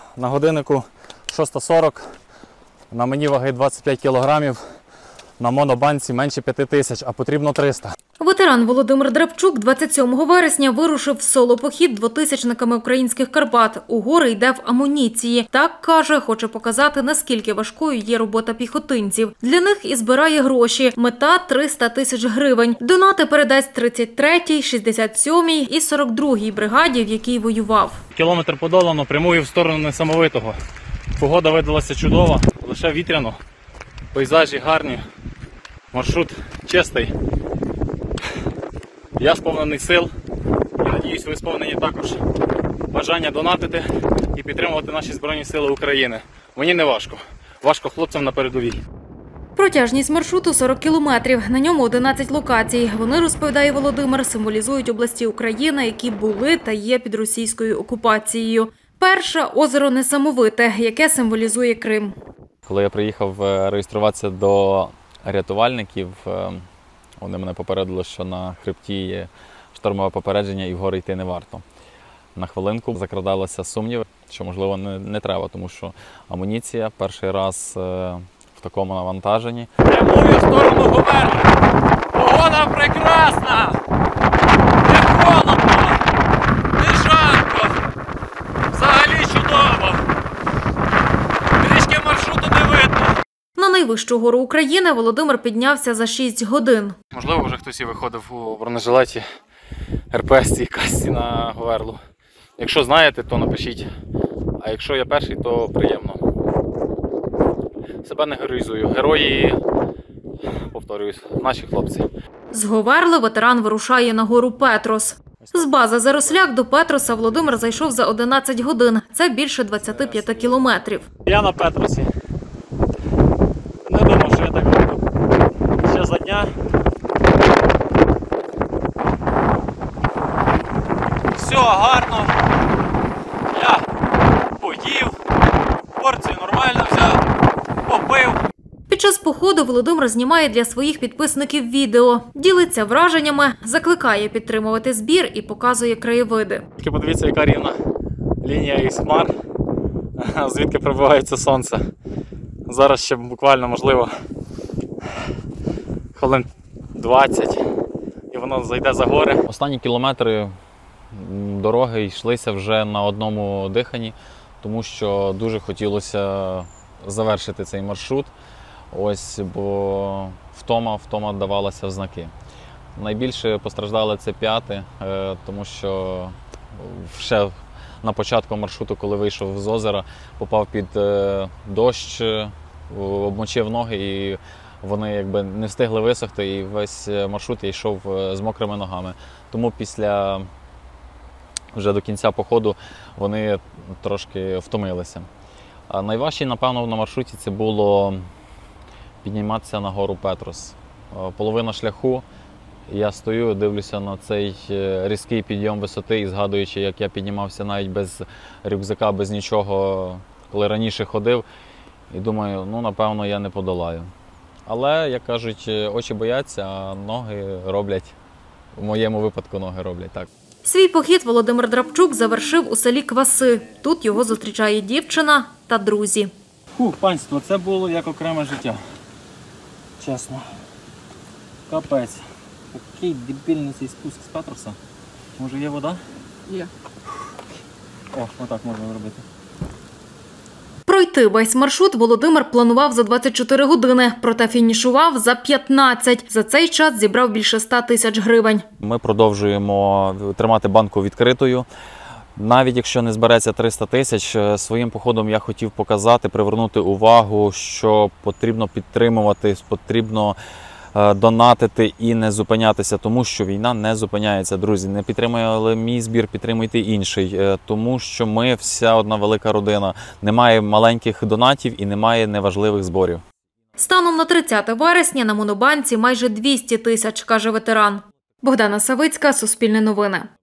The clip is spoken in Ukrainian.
на годиннику 6:40, на мені ваги 25 кг, на монобанці менше 5 тисяч, а потрібно 300. Ветеран Володимир Драбчук 27 вересня вирушив в соло-похід двотисячниками українських Карпат. У гори йде в амуніції. Так, каже, хоче показати, наскільки важкою є робота піхотинців. Для них і збирає гроші. Мета – 300 тисяч гривень. Донати передасть 33-й, 67-й і 42-й бригаді, в якій воював. Кілометр подолано, прямую в сторону Несамовитого. Погода видалася чудова, лише вітряно. Пейзажі гарні, маршрут чистий. Я сповнений сил і, надіюсь, ви сповнені також бажання донатити і підтримувати наші Збройні Сили України. Мені не важко. Важко хлопцям на передовій. Протяжність маршруту – 40 кілометрів. На ньому 11 локацій. Вони, розповідає Володимир, символізують області України, які були та є під російською окупацією. Перша – озеро Несамовите, яке символізує Крим. Коли я приїхав реєструватися до рятувальників, вони мене попередили, що на хребті є штормове попередження і вгору йти не варто. На хвилинку закрадалися сумніви, що, можливо, не треба, тому що амуніція перший раз в такому навантаженні. Прямую в сторону Говерли. Погода прекрасна! Не холодно, не жарко. Взагалі чудово. Трішки маршруту не видно. На найвищу гору України Володимир піднявся за 6 годин. Можливо, вже хтось і виходив у бронежилеті, РПС і касці на Говерлу. Якщо знаєте, то напишіть. А якщо я перший, то приємно. Себе не героїзую. Герої, повторююсь, наші хлопці. З Говерли ветеран вирушає на гору Петрос. З бази Заросляк до Петроса Володимир зайшов за 11 годин. Це більше 25 кілометрів. Я на Петросі. Не думав, що я так буду. Ще за дня. Все гарно. Я поїв, порцію нормально взяв, попив. Під час походу Володимир знімає для своїх підписників відео. Ділиться враженнями, закликає підтримувати збір і показує краєвиди. Тільки подивіться, яка рівна лінія із хмар, звідки пробивається сонце. Зараз ще буквально, можливо, хвилин 20 і воно зайде за гори. Останні кілометри дороги йшлися вже на одному диханні, тому що дуже хотілося завершити цей маршрут, бо втома давалася в знаки. Найбільше постраждали це п'яти, тому що ще на початку маршруту, коли вийшов з озера, попав під дощ, обмочив ноги і вони якби не встигли висохти, і весь маршрут я йшов з мокрими ногами. Тому після вже до кінця походу вони трошки втомилися. А найважче, напевно, на маршруті це було підніматися на гору Петрос. Половина шляху, я стою, дивлюся на цей різкий підйом висоти і згадуючи, як я піднімався навіть без рюкзака, без нічого, коли раніше ходив, і думаю, ну, напевно, я не подолаю. Але, як кажуть, очі бояться, а ноги роблять. У моєму випадку ноги роблять, так. Свій похід Володимир Драбчук завершив у селі Кваси. Тут його зустрічає дівчина та друзі. Панство, це було як окреме життя. Чесно. Капець. Такий дебільний цей спуск з Петроса. Може є вода? Є. О, отак можна зробити. Пройти весь маршрут Володимир планував за 24 години, проте фінішував за 15. За цей час зібрав більше 100 тисяч гривень. Ми продовжуємо тримати банку відкритою. Навіть якщо не збереться 300 тисяч, своїм походом я хотів показати, привернути увагу, що потрібно підтримувати, потрібно донатити і не зупинятися, тому що війна не зупиняється, друзі. Не підтримує мій збір, підтримуйте інший, тому що ми вся одна велика родина. Немає маленьких донатів і немає неважливих зборів. Станом на 30 вересня на монобанці майже 200 тисяч, каже ветеран. Богдана Савицька, Суспільне новини.